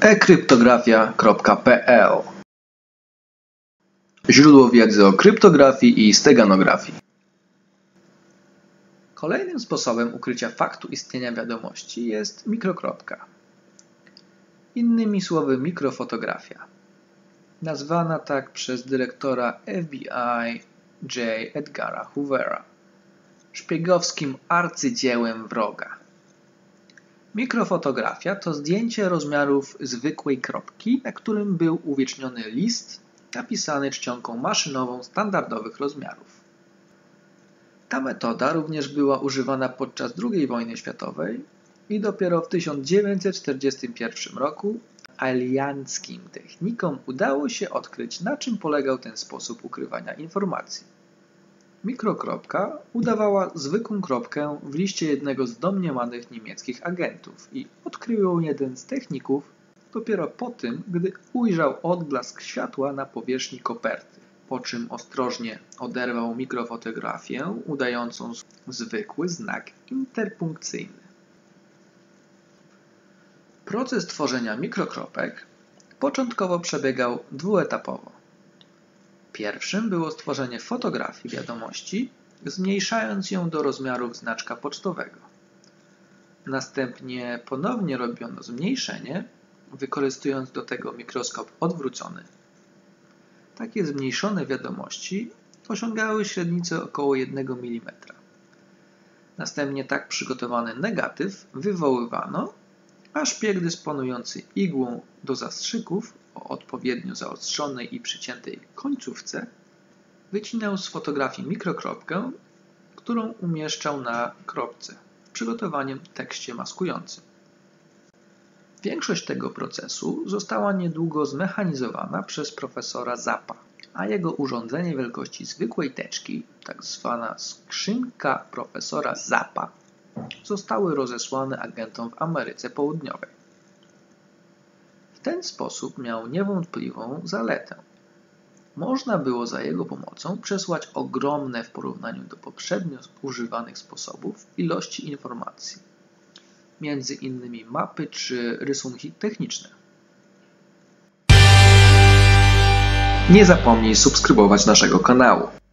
ekryptografia.pl. Źródło wiedzy o kryptografii i steganografii. Kolejnym sposobem ukrycia faktu istnienia wiadomości jest mikrokropka. Innymi słowy mikrofotografia. Nazwana tak przez dyrektora FBI J. Edgara Hoovera, szpiegowskim arcydziełem wroga. Mikrofotografia to zdjęcie rozmiarów zwykłej kropki, na którym był uwieczniony list napisany czcionką maszynową standardowych rozmiarów. Ta metoda również była używana podczas II wojny światowej i dopiero w 1941 roku alianckim technikom udało się odkryć, na czym polegał ten sposób ukrywania informacji. Mikrokropka udawała zwykłą kropkę w liście jednego z domniemanych niemieckich agentów i odkrył ją jeden z techników dopiero po tym, gdy ujrzał odblask światła na powierzchni koperty, po czym ostrożnie oderwał mikrofotografię udającą zwykły znak interpunkcyjny. Proces tworzenia mikrokropek początkowo przebiegał dwuetapowo. Pierwszym było stworzenie fotografii wiadomości, zmniejszając ją do rozmiarów znaczka pocztowego. Następnie ponownie robiono zmniejszenie, wykorzystując do tego mikroskop odwrócony. Takie zmniejszone wiadomości osiągały średnicę około 1 mm. Następnie tak przygotowany negatyw wywoływano, a szpieg dysponujący igłą do zastrzyków o odpowiednio zaostrzonej i przyciętej końcówce wycinał z fotografii mikrokropkę, którą umieszczał na kropce w przygotowanym tekście maskującym. Większość tego procesu została niedługo zmechanizowana przez profesora Zappa, a jego urządzenie wielkości zwykłej teczki, tak zwana skrzynka profesora Zappa, zostały rozesłane agentom w Ameryce Południowej. W ten sposób miał niewątpliwą zaletę. Można było za jego pomocą przesłać ogromne w porównaniu do poprzednio używanych sposobów ilości informacji, między innymi mapy czy rysunki techniczne. Nie zapomnij subskrybować naszego kanału.